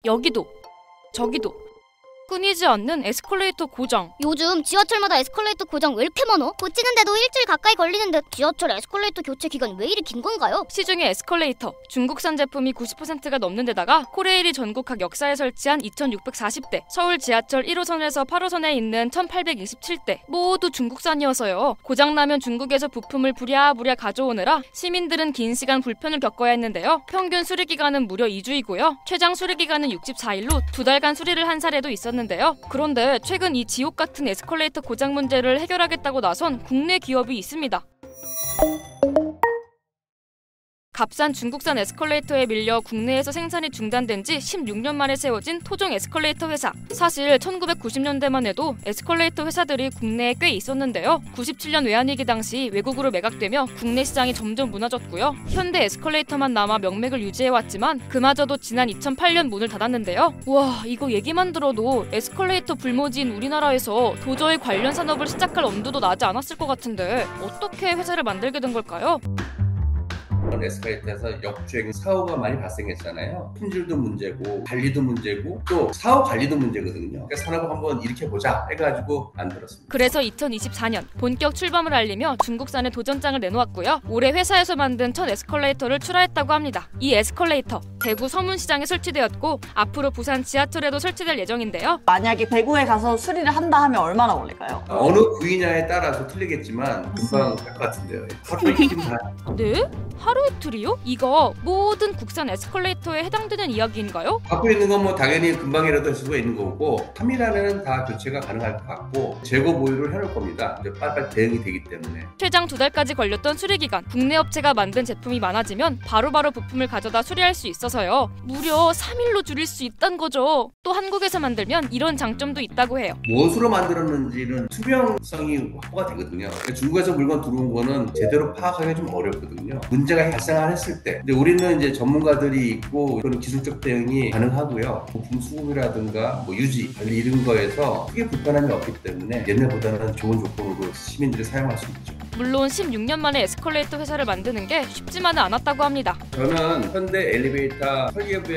여기도, 저기도 끊이지 않는 에스컬레이터 고장. 요즘 지하철마다 에스컬레이터 고장 왜 이렇게 많어? 고치는데도 일주일 가까이 걸리는데 지하철 에스컬레이터 교체 기간이 왜 이리 긴 건가요? 시중의 에스컬레이터, 중국산 제품이 90%가 넘는 데다가 코레일이 전국 각 역사에 설치한 2640대, 서울 지하철 1호선에서 8호선에 있는 1827대 모두 중국산이어서요. 고장나면 중국에서 부품을 부랴부랴 가져오느라 시민들은 긴 시간 불편을 겪어야 했는데요. 평균 수리기간은 무려 2주이고요. 최장 수리기간은 64일로 2달간 수리를 한 사례도 있었는데요. 그런데 최근 이 지옥 같은 에스컬레이터 고장 문제를 해결하겠다고 나선 국내 기업이 있습니다. 값싼 중국산 에스컬레이터에 밀려 국내에서 생산이 중단된 지 16년 만에 세워진 토종 에스컬레이터 회사. 사실 1990년대만 해도 에스컬레이터 회사들이 국내에 꽤 있었는데요. 97년 외환위기 당시 외국으로 매각되며 국내 시장이 점점 무너졌고요. 현대 에스컬레이터만 남아 명맥을 유지해왔지만 그마저도 지난 2008년 문을 닫았는데요. 와, 이거 얘기만 들어도 에스컬레이터 불모지인 우리나라에서 도저히 관련 산업을 시작할 엄두도 나지 않았을 것 같은데 어떻게 회사를 만들게 된 걸까요? 에스컬레이터에서 역주행 사고가 많이 발생했잖아요. 품질도 문제고 관리도 문제고 또 사후 관리도 문제거든요. 그러니까 산업을 한번 일으켜보자 해가지고 만들었습니다. 그래서 2024년 본격 출범을 알리며 중국산의 도전장을 내놓았고요. 올해 회사에서 만든 첫 에스컬레이터를 출하했다고 합니다. 이 에스컬레이터 대구 서문시장에 설치되었고 앞으로 부산 지하철에도 설치될 예정인데요. 만약에 대구에 가서 수리를 한다 하면 얼마나 걸릴까요? 어느 구이냐에 따라서 틀리겠지만 금방 갈 것 같은데요. 하루 이틀 다. 네? 하루 이틀이요? 이거 모든 국산 에스컬레이터에 해당되는 이야기인가요? 갖고 있는 건 뭐 당연히 금방이라도 할 수가 있는 거고 3일 안에는 다 교체가 가능할 것 같고 재고 보유를 해놓을 겁니다. 이제 빨리빨리 대응이 되기 때문에. 최장 2달까지 걸렸던 수리기간. 국내 업체가 만든 제품이 많아지면 바로바로 부품을 가져다 수리할 수 있어서요. 무려 3일로 줄일 수 있다는 거죠. 또 한국에서 만들면 이런 장점도 있다고 해요. 무엇으로 만들었는지는 투명성이 확보가 되거든요. 중국에서 물건 들어온 거는 제대로 파악하기가 좀 어렵거든요. 문제가 발생했을 때. 근데 우리는 이제 전문가들이 있고 그런 기술적 대응이 가능하고요. 부품 수급이라든가 뭐 유지, 관리 이런 거에서 크게 불편함이 없기 때문에 옛날보다는 좋은 조건으로 시민들이 사용할 수 있죠. 물론 16년 만에 에스컬레이터 회사를 만드는 게 쉽지만은 않았다고 합니다. 저는 현대 엘리베이터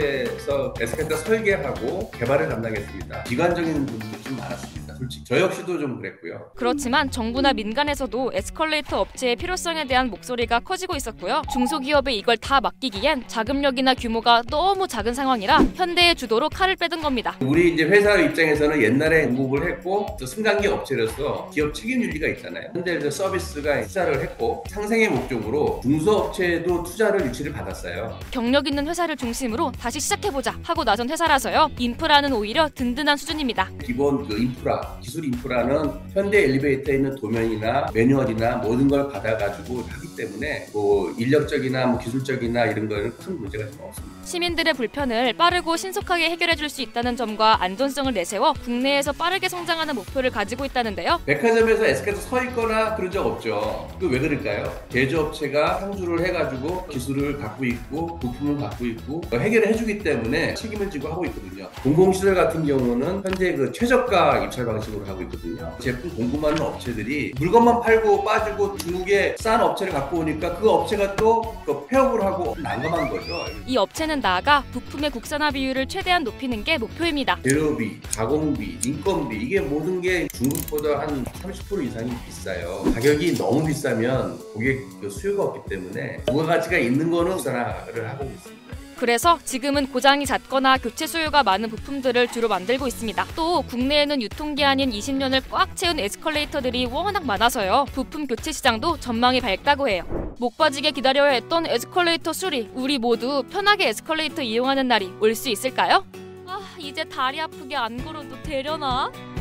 설계부에서 에스컬레이터 설계하고 개발을 담당했습니다. 기관적인 부분이 좀 많았습니다. 솔직히 저 역시도 좀 그랬고요. 그렇지만 정부나 민간에서도 에스컬레이터 업체의 필요성에 대한 목소리가 커지고 있었고요. 중소기업에 이걸 다 맡기기엔 자금력이나 규모가 너무 작은 상황이라 현대의 주도로 칼을 빼든 겁니다. 우리 이제 회사 입장에서는 옛날에 공급을 했고 또 승강기 업체로서 기업 책임 윤리가 있잖아요. 현대 서비스가 투자를 했고 상생의 목적으로 중소업체도 투자를 유치를 받았어요. 경력 있는 회사를 중심으로 다시 시작해보자 하고 나선 회사라서요. 인프라는 오히려 든든한 수준입니다. 기본 그 인프라, 기술 인프라는 현대 엘리베이터에 있는 도면이나 매뉴얼이나 모든 걸 받아가지고 하기 때문에 뭐 인력적이나 뭐 기술적이나 이런 거는 큰 문제가 좀 없습니다. 시민들의 불편을 빠르고 신속하게 해결해줄 수 있다는 점과 안전성을 내세워 국내에서 빠르게 성장하는 목표를 가지고 있다는데요. 백화점에서 에스컬레이터 서 있거나 그런 적 없죠. 그 왜 그럴까요? 제조업체가 상주를 해가지고 기술을 갖고 있고 부품을 갖고 있고 해결을 해주기 때문에 책임을 지고 하고 있거든요. 공공시설 같은 경우는 현재 그 최저가 입찰 방식으로 하고 있거든요. 제품 공급하는 업체들이 물건만 팔고 빠지고 중국에 싼 업체를 갖고 오니까 그 업체가 또 그 폐업을 하고 난감한 거죠. 이 업체는 나아가 부품의 국산화 비율을 최대한 높이는 게 목표입니다. 재료비, 가공비, 인건비 이게 모든 게 중국보다 한 30% 이상이 비싸요. 가격이 너무 비싸면 고객 수요가 없기 때문에 부가가치가 있는 거는 국산화를 하고 있습니다. 그래서 지금은 고장이 잦거나 교체 수요가 많은 부품들을 주로 만들고 있습니다. 또 국내에는 유통기한인 20년을 꽉 채운 에스컬레이터들이 워낙 많아서요. 부품 교체 시장도 전망이 밝다고 해요. 목 빠지게 기다려야 했던 에스컬레이터 수리. 우리 모두 편하게 에스컬레이터 이용하는 날이 올 수 있을까요? 이제 다리 아프게 안 걸어도 되려나?